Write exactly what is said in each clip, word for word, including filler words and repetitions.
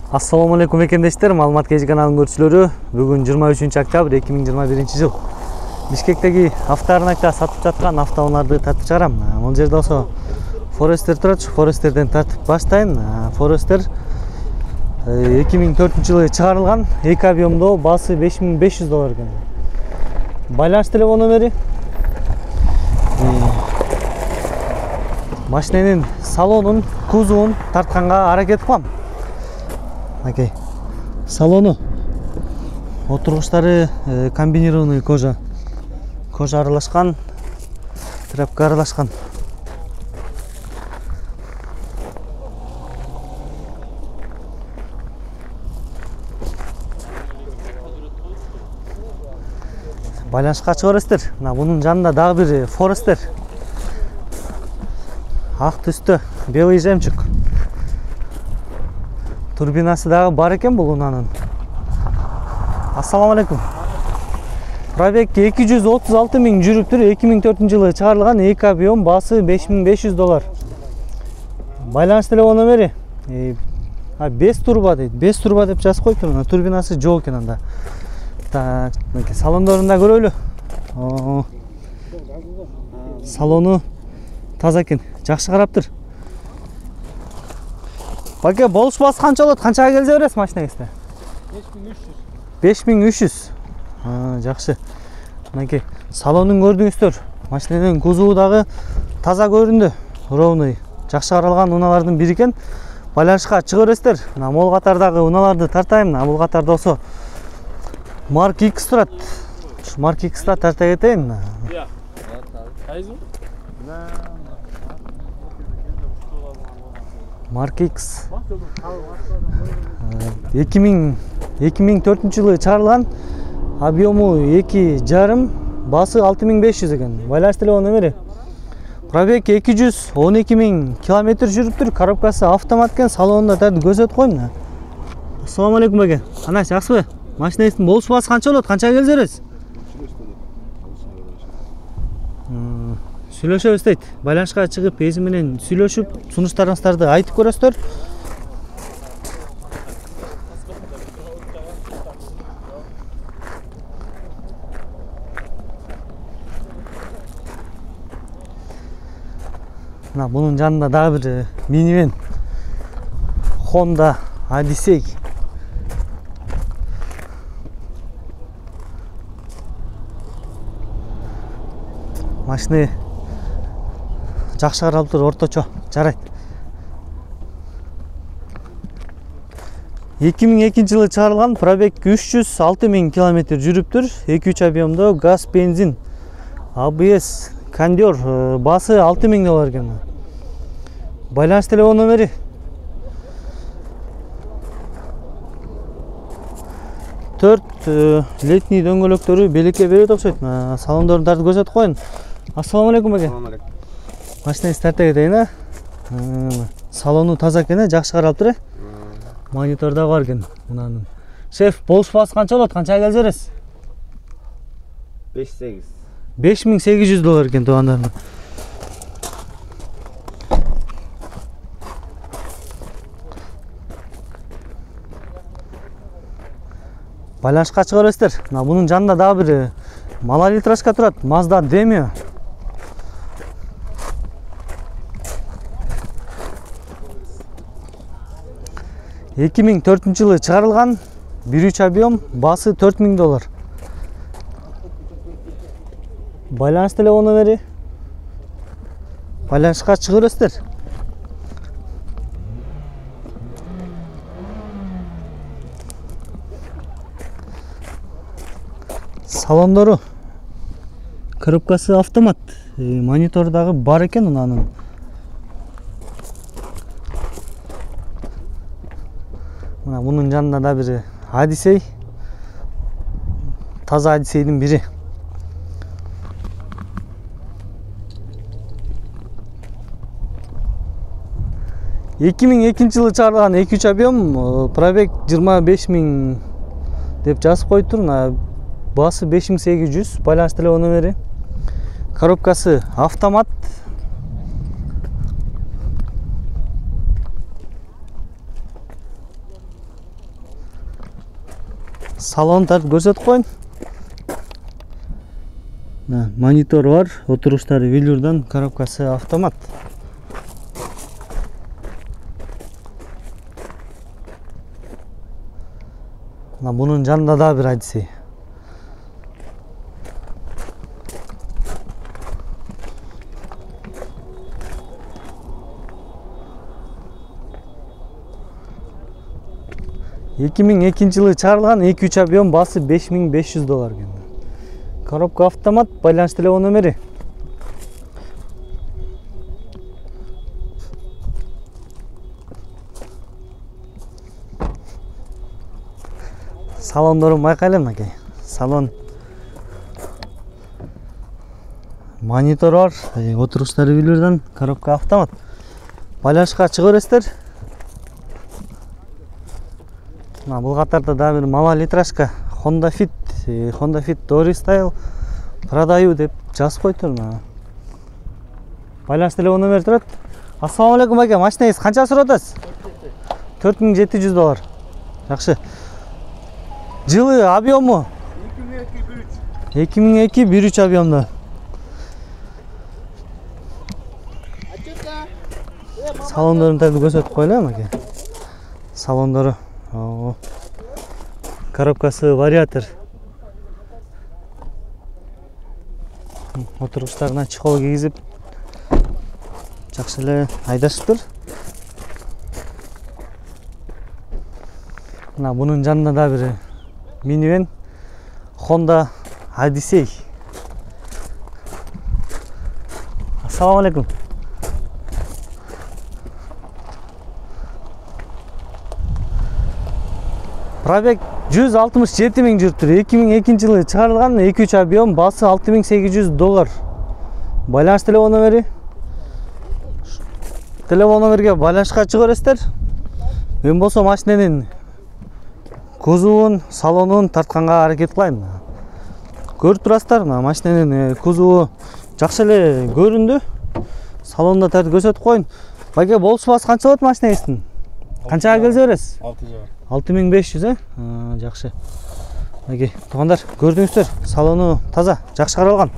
Assalamu alaikum ekендештер, Маалымат Кежи каналынын көрүүчүлөрү. Бүгүн жыйырма үчүнчү октябрь эки миң жыйырма биринчи жыл. Бишкектеги автоарнакта сатып жаткан автоунаарды тартып чыгарам. Бул жерде болсо Forester турат. Foresterден тартып баштайын. Forester эки миң төртүнчү жылы чыгарылган, эки объемдо, баасы беш миң беш жүз доллар экен. Байланыш телефон номери. Машинанын салонун, кузовун тартканга аракет кылам. Окей. Салону. Отургучтары комбинированный кожа. Кожа аралашкан, тряпка аралашкан. Байланышка чыга бересиздер. Мына бунун жанында дагы бир Forester. Ак түстө, белый жемчуг. Турбинасы дагы бар экен бул унанын. Ассаламу алейкум. Пробег эки жүз отуз алты миң жүрүптүр. эки миң төртүнчү жылы чыгарылган, эки объем, баасы беш миң беш жүз доллар. Байланыш телефон номери беш турба дейт. беш турба деп жазып коюптур. Турбинасы жок экен анда. Так, салондорун да көрөлү. Салону таза экен, жакшы караптыр. Баке, болушпасы канча болот? Канчага келсе бересиз машинаңызды? беш миң үч жүз. Жакшы. Мынакей, салонун көрдүңүздөр. Машинанын кузову дагы таза көрүндү. Ровный, жакшы каралган унаалардын бири экен. Байланышка чыга бересиздер. Мына мол катардагы унааларды тартайм. Мына бул катарда болсо Mark X турат. Mark X'та тарта кетейин. Mark X эки миң төртүнчү жылы чыгарылган, объему эки жарым, баасы алты миң беш жүз экен. Байланыш телефон номери. Пробег эки жүз он эки миң километр жүрүптүр. Коробкасы автомат экен, салонунда дәл көзөтүп коюм. Ассаламу алейкум беке. Кандай, жакшыбы? Машинаңыздын болушпасы канча болот? Канчага келсе бересиз? Сүйлөшөбүз дейт. Байланышка чыгып, эзи менен сүйлөшүп, сунуштарыңыздарды айтып көрөсүздөр. Мына бунун жанында дагы бир минивэн Honda Odyssey. Машины жакшы каралып тур, орточо, жарайт. эки миң экинчи жылы чыгарылган, пробег үч жүз алты миң километр жүрүптүр. эки үч объемдо, газ, бензин, а бэ эс, кондер, баасы алты миң доллар экен. Байланыш телефон номери. төрт летний дөңгөлөктөрү белекке берет окшойт. Салондорун тартып көрсөтүп коюн. Ассаламу алейкум беке. Машинаңызды тарта кетейин. Салону таза экен, жакшы каралып тур. Монитор да бар экен мунанын. Шеф, болушпасы канча болот? Канчага келсе бересиз? беш сегиз. беш миң сегиз жүз доллар экен туугандар. Байланышка чыга бересиздер. Мына бунун жанында дагы бир малолитражка турат, Mazda Demio. эки миң төртүнчү жылы чыгарылган, бир үч объем, баасы төрт миң доллар. Байланыш телефон номери. Байланышка чыга бересиздер. Салондору, коробкасы автомат, монитор дагы бар экен унанын. Мына мунун жанында да бир Odyssey, таза Odyssey'дин бири. эки миң экинчи жылы чыгарылган, эки үч объем, пробег жыйырма беш миң деп жазып коюптур. Баасы беш миң сегиз жүз. Байланыш телефон номери. Коробкасы автомат. Салон тартып көрсөтүп коюн. Монитор бар, отуруштары велюрдан, коробкасы автомат. Bunun жанында да бир Odyssey. эки миң экинчи жылы чыгарылган эки үч объем, басы беш миң беш жүз доллар экен. Коробка автомат, байланыш телефон номери. Салондорун байкайлы мынакей. Салон монитор бар, отуруштары велюрдан, коробка автомат. Байланышка чыга бересиздер. Бул катарда да бир мала литражка Honda Fit, Honda Fit Dory Style продаю деп жазып коюптур. Байланыш телефон номери турат. Ассаламу алейкум аке, машинаңыз канча сурап атасыз? төрт миң жети жүз доллар. Жакшы. Жылы объему эки миң эки бир үч объемда. Салондорун тартып көрсөтүп коелу аке. Салондору, коробкасы вариатор. Отуруштарына чехол кийгизип жакшы эле айдашыптыр. Мына бунун жанында да бир минивэн Honda Odyssey. Ассаламу алейкум. Пробег жүз алтымыш жети миң жүрүптүр. эки миң экинчи жылы чыгарылган, эки үч объем, басы алты миң сегиз жүз доллар. Байланыш телефон номери. Телефон номерге байланышка чыга бересиздер. Мен болсо машинанын кузовун, салонун тартканга аракет кылайын. Көрүп турасыздар, машинанын кузову жакшы эле көрүндү. Салонда тартып көрсөтүп коюн. Байке, болуш баасы канча болот машинаңыздын? Канчага келсе бересиз? алты миң беш жүз, э? Жакшы. Байке, туугандар, көрдүңүздөр, салону таза, жакшы каралган.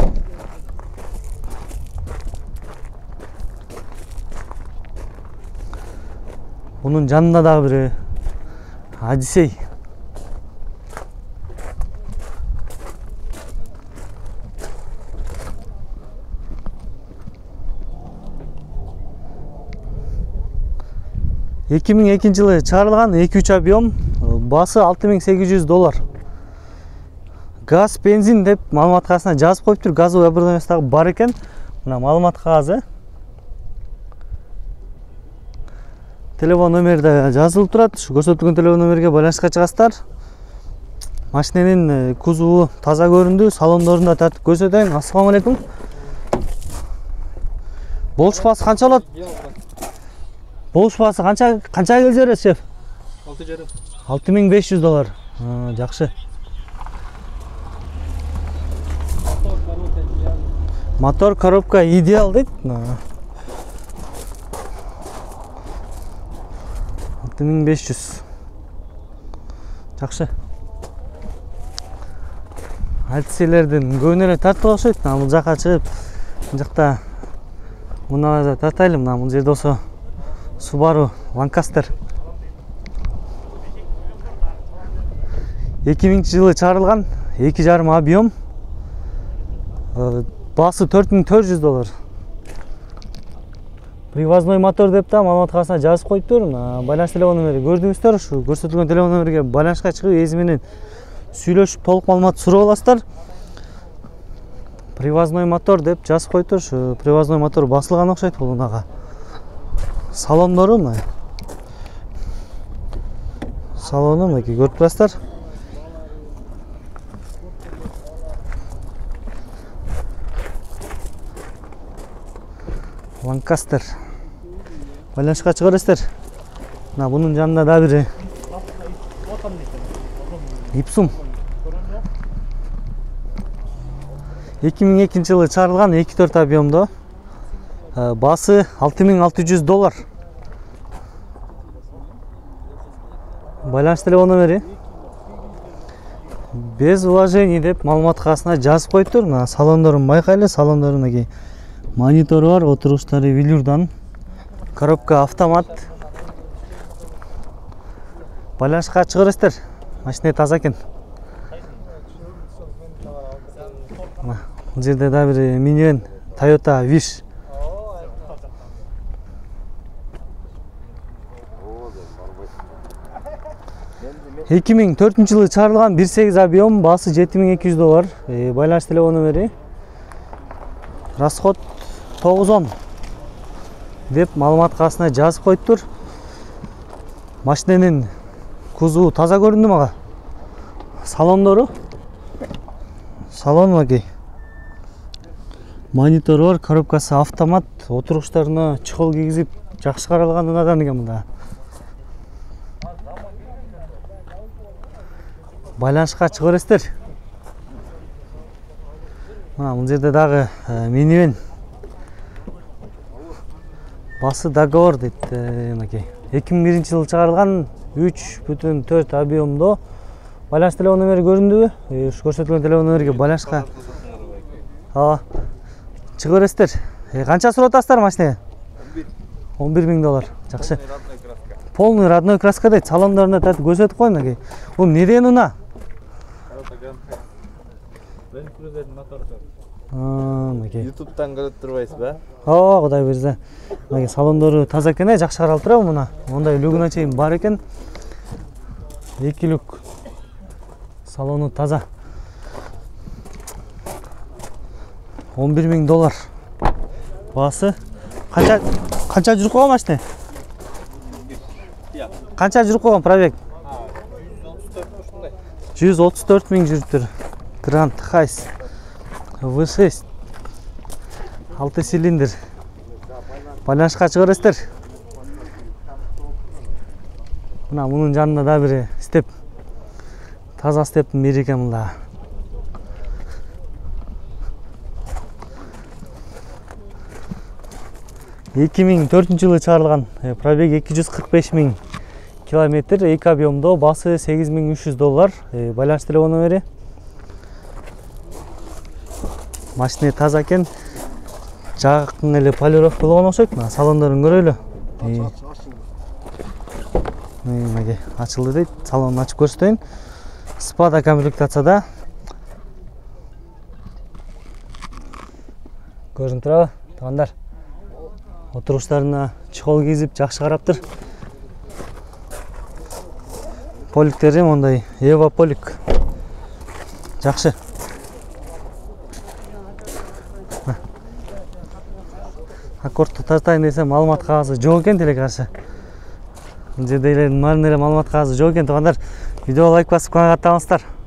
Bunun жанында дагы бир Odyssey. эки миң экинчи жылы чыгарылган, эки үч объем, басы алты миң сегиз жүз доллар. Газ, бензин деп маалымат кагазына жазып коюптур. Газовый оборудованиясы дагы бар экен. Мына маалымат кагазы. Телефон номери да жазылып турат. Ушу көрсөтүлгөн телефон номерге байланышка чыгасыздар. Машинанын кузову таза көрүндү, салондорун да тартып көрсөтөйүн. Ассаламу алейкум. Болуш баасы канча болот? Болуш баасы канча канча келсе бересиз, шеф? алты жарым. алты миң беш жүз доллар. Жакшы. Мотор, коробка идеал дейт. алты миң беш жүз. Жакшы. Альтсилердин көбүнө тартып окшойт. Бул жака чыгып, бул жакта мына тартайлы. Мына бул жерде болсо Subaru Lancaster. эки миңинчи жылы чыгарылган, эки жарым объем, басы төрт миң төрт жүз доллар. Привозной мотор деп та маалымат кагазына жазып коюптур. Байланыш телефон номери көрдүңүздөр. Ушу көрсөтүлгөн телефон номерге байланышка чыгып, эзи менен сүйлөшүп толук маалымат сурап аласыздар. Привозной мотор деп жазып коюптур. Ушу привозной мотор басылган окшойт бул унага. Салондору мына. Салону мынакей көрүп турасыздар. Lancaster. Байланышка чыга бересиздер. Мына бунун жанында да бир Ipsum. эки миң экинчи жылы чыгарылган, эки төрт объемдо. Басы алты миң алты жүз доллар. Байланыш телефон номери. без уважений деп маалымат кагазына жазып коюптур. Мына салондорун байкайлы, салондорунда ки монитору бар, отуруштары велюрдан. Коробка автомат. Байланышка чыгарасыздар. Машина таза экен. Бул жерде да бир минивэн Toyota Wish. эки миң төртүнчү жылы чыгарылган бир сегиз объем, баасы жети миң эки жүз доллар. Байланыш телефон номери. Расход тогуз он деп маалымат кагазына жазып коюптур. Машинанын кузову таза көрүндү мага. Салондору. Салон маки. Монитору бар, коробкасы автомат, отуруштарына чехол кийгизип жакшы каралган унадан экен мында. Байланышка чыгарасыздар. Мына бул жерде дагы минивэн. Басы договор дейт, мынакей. эки миң биринчи жылы чыгарылган үч бүтүн төрт объемдо. Байланыш телефон номери көрүндүбү? Ушу көрсөтүлгөн телефон номерге байланышка ооба чыгарасыздар. Канча сурап атасыздар машинеге? он бир миң доллар. Жакшы. Полный родной краска дейт. Салондорунда тартып көрсөтүп коюн мынакей. Бул не деген уна? YouTube'дан көрүп турбайсыз ба? Ооба, Кудай берсе. Мынакей салондору таза экен, жакшы каралып турабы мына. Мондай люгуна чейин бар экен. эки люк. Салону таза. он бир миң доллар. Баасы канча канча жүрүп койгон машина? Канча жүрүп койгон пробег? жүз отуз төрт миң жүрүптүр. Grand Хайс ви шесть. алты цилиндр. Байланышка чыгарасыздар. Мына мунун жанында да бир степ. Таза стептин бири экен мында. эки миң төртүнчү жылы чыгарылган, пробеги эки жүз кырк беш миң километр, эки объемдо, баасы сегиз миң үч жүз доллар. Байланыш телефон номери. Машина таза экен. Жакын эле полировка болгон окшойт. Салондорун көрөлү. Мынакей ачылды дейт. Салонун ачып көрсөтөйүн. Спада комплектацияда. Көрүнүп турабы, туугандар? Отуруштарына чехол кийгизип жакшы караптыр. Поликтери мондай Ева полик. Жакшы. Аккордту тартайын десем, маалымат кагазы жок экен деле каршы. Бул жерде эле маалымат кагазы жок экен, туугандар. Видеого лайк басып канагаттаңыздар.